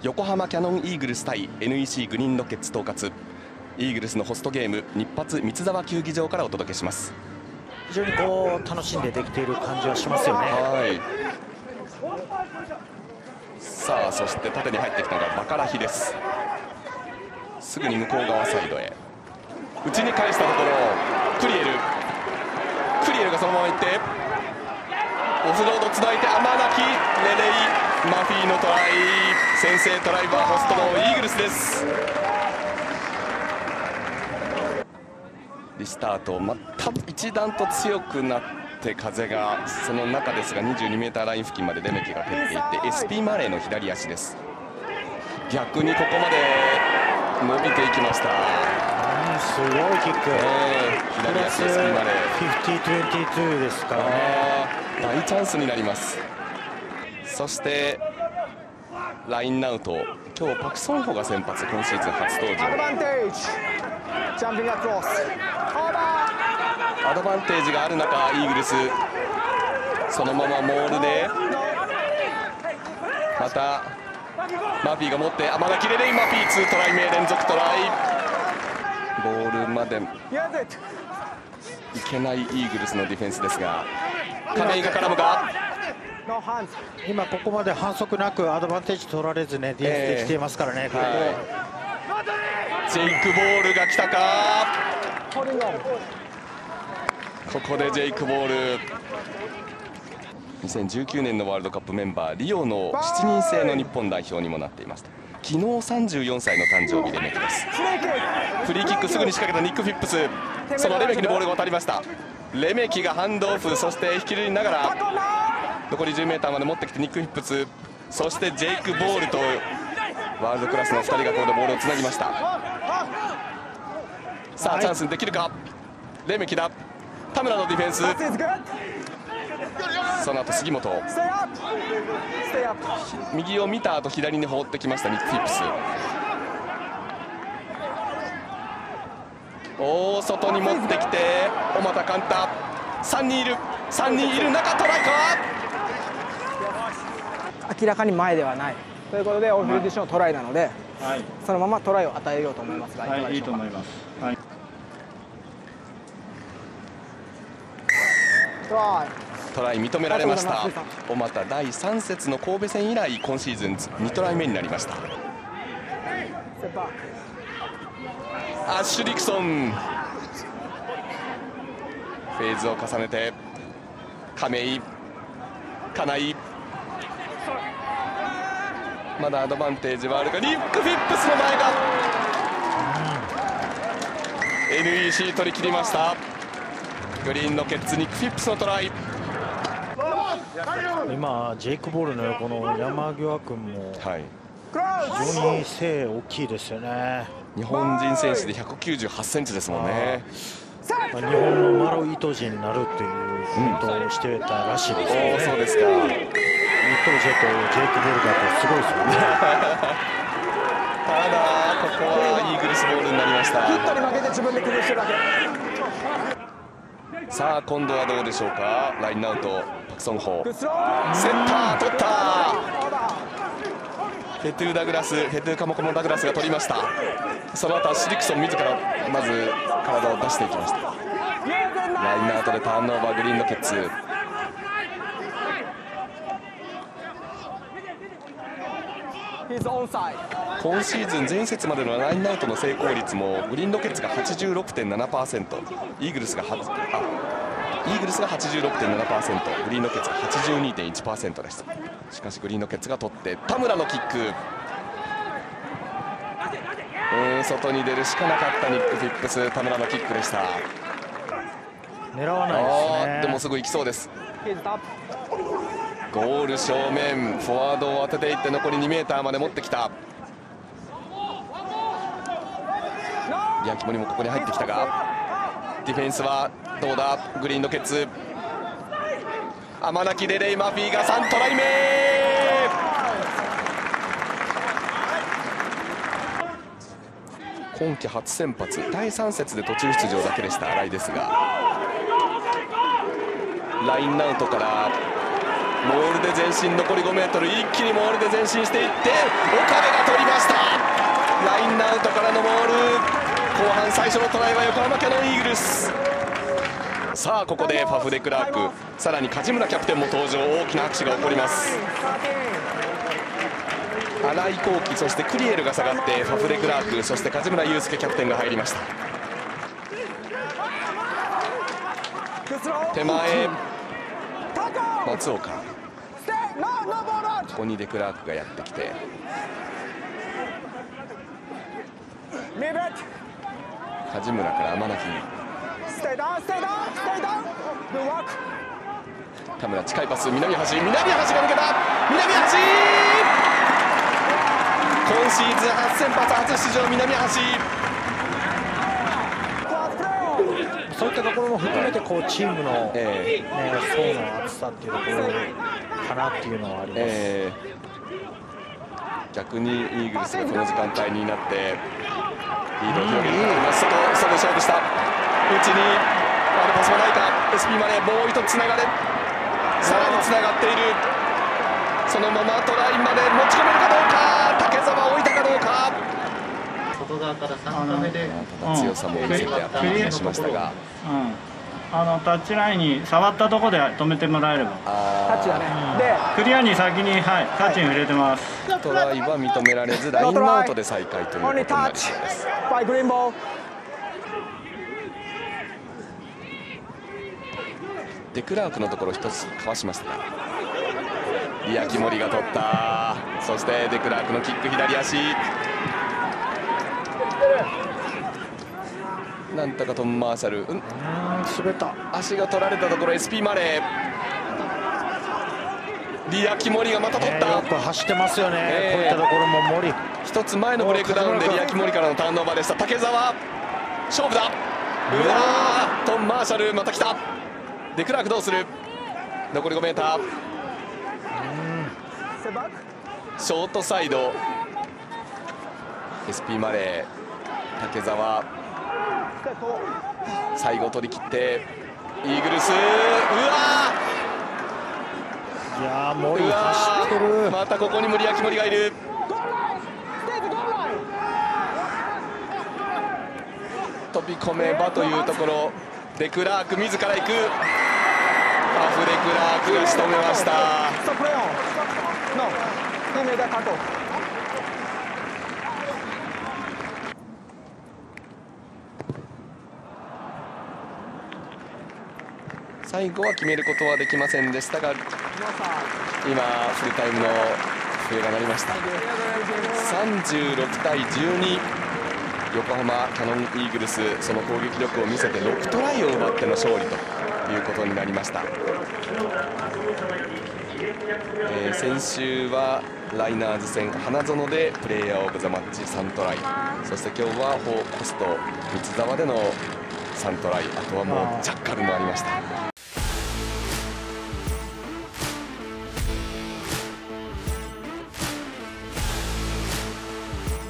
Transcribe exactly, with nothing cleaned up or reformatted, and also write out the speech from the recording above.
横浜キヤノンイーグルス対 エヌイーシー グリーンロケッツ統括、イーグルスのホストゲーム日発三沢球技場からお届けします。 非常にこう楽しんでできている感じはしますよね。 はい。さあそして縦に入ってきたのがバカラヒです。すぐに向こう側サイドへ内に返したところ、クリエルクリエルがそのまま行ってオフロードつないでアマナキレレイマフィーのトライ、先制トライはホストのイーグルスです。リスタート、また一段と強くなって風がその中ですが にじゅうにメーター ライン付近までレメキが蹴っていって エスピー マレーの左足です。逆にここまで伸びていきました。 うん、すごいキック、 えー、左足 エスピー マレーフィフティーにじゅうにですからね。 大チャンスになります。そしてラインアウト、今日パク・ソンホが先発、今シーズン初登場。アドバンテージがある中、イーグルスそのままモールでまたマフィーが持ってアマナキレレイマフィーにトライ目連続トライ、ボールまでいけないイーグルスのディフェンスですが、亀井が絡むか。 今ここまで反則なくアドバンテージ取られずね、ディフェンスできていますからね。 えーはい、ジェイクボールが来たか。ここでジェイクボール、にせんじゅうきゅうねんのワールドカップメンバー、リオのしちにん制の日本代表にもなっていました。昨日さんじゅうよんさいの誕生日レメキです。フリーキックすぐに仕掛けたニック・フィップス、そのレメキにボールが渡りました。レメキがハンドオフ、そして引きずりながら残り じゅうメーター まで持ってきてニック・フィップス、そしてジェイク・ボールとワールドクラスのふたりがここでボールをつなぎました。さあチャンスにできるか。レメキだ、田村のディフェンス、その後杉本、右を見た後左に放ってきましたニック・フィップス。大外に持ってきて小俣寛太、さんにんいるさんにんいる中、トライか。 明らかに前ではないということで、オフフィールドのトライなので、はい、そのままトライを与えようと思いますが、いかがでしょうか。はい、いいと思います。はい、 トライトライ認められました。小俣だいさん節の神戸戦以来今シーズンにトライ目になりました。アッシュ・ディクソン、フェーズを重ねて亀井、金井、まだアドバンテージはあるが、ニック・フィップスの前が エヌイーシー 取り切りました。グリーンロケッツニック・フィップスのトライ。 今ジェイクボールの横の山際君も非常に背大きいですよね。 日本人選手でひゃくきゅうじゅうはちセンチですもんね。 日本のマロ・イトジになるっていうことをしてたらしいですね。 おー、そうですか。イトジェとジェイクボールだとすごいですよね。ただここはイーグルスボールになりました。ヒットに負けて自分で崩してるだけ。さあ今度はどうでしょうか。ラインアウト、パク・ソンホ、セッター取った。フェトゥー・ダグラス、フェトゥー・カモコモ・ダグラスが取りました。その後はシリクソン自らまず体を出していきました。ラインアウトでターンオーバー、グリーンロケッツ。今シーズン前節までのラインアウトの成功率もグリーンロケッツが はちじゅうろくてんななパーセント、 イーグルスがはあイーグルスが はちじゅうろくてんななパーセント、 グリーンロケッツが はちじゅうにてんいちパーセント です。しかしグリーンロケッツが取って田村のキック、うん外に出るしかなかったニック・フィップス、田村のキックでした。 狙わないですね。 でもすぐ行きそうです。ゴール正面、フォワードを当てていって残り にメーター まで持ってきた。ヤキモニもここに入ってきたが、ディフェンスはどうだ。グリーンロケッツ、アマナキレレイマフィーがさんトライ目。今季初先発、だいさん節で途中出場だけでした新井ですが、ラインアウトからモールで前進、残り ごメートル、一気にモールで前進していって岡部が取りました。ラインアウトからのモール、後半最初のトライは横浜キヤノンイーグルス。さあここでファフ・デクラーク、さらに梶村キャプテンも登場、大きな拍手が起こります。新井幸輝、そしてクリエルが下がってファフ・デクラーク、そして梶村祐介キャプテンが入りました。手前松岡、ここにデクラークがやってきて、梶村から天泣田村、近いパス、南橋、南橋が抜けた、南橋、今シーズン初先発初出場、南橋。 そういったところも含めてこうチームの、えーね、層の厚さっていうところかなっていうのはあります、えー、逆にイーグルスがこの時間帯になってリードを広げています。外外勝負した、内にあるパスもないか、 エスピー マネー、もう一つつながれ、さらにつながっている、そのままトライまで持ち込めるかどうか、竹澤置いたかどうか、 外側からさんカメで強さも見せてアピールしましたが、 うん、あのタッチラインに触ったところで止めてもらえれば、 タッチだね、でクリアに先に、はい、タッチに触れてます。 トライは認められずラインアウトで再開ということになりそうです。デクラークのところ一つかわしましたが、リアキモリが取った、そしてデクラークのキック左足、なんとかトム・マーシャル、うん、 滑った、 足が取られたところ エスピー マレー、リアキモリがまた取った、 えー、よく走ってますよね、えー、こういったところも森、 一つ前のブレイクダウンでリアキモリからのターンオーバーでした。竹澤勝負だ、うわー、トム・マーシャルまた来た、デクラークどうする、残り ごメーター、ショートサイド エスピー マレー、竹澤最後取り切ってイーグルス、うわー、いやー森走ってる、 またここに森脇森がいる、飛び込めばというところ、デクラーク自ら行く、ファフ・デクラークが仕留めました。最後は決めることはできませんでしたが、今フルタイムの笛が鳴りました。さんじゅうろくたいじゅうに、横浜キヤノンイーグルス、その攻撃力を見せてろくトライを奪っての勝利ということになりました。えー、先週はライナーズ戦花園でプレーヤーオブザマッチさんトライ、そして今日はホーポスト三沢でのさんトライ、あとはもうジャッカルもありました。